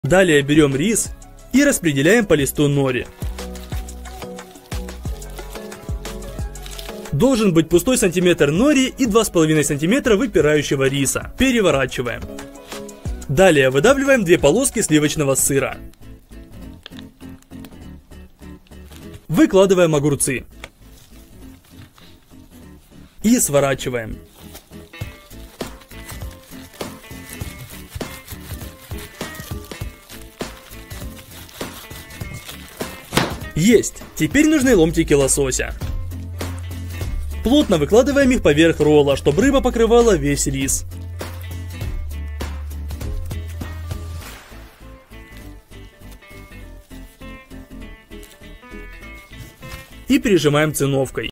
Далее берем рис и распределяем по листу нори. Должен быть пустой сантиметр нори и 2,5 см выпирающего риса. Переворачиваем. Далее выдавливаем 2 полоски сливочного сыра. Выкладываем огурцы. И сворачиваем. Есть! Теперь нужны ломтики лосося. Плотно выкладываем их поверх ролла, чтобы рыба покрывала весь рис. И прижимаем циновкой.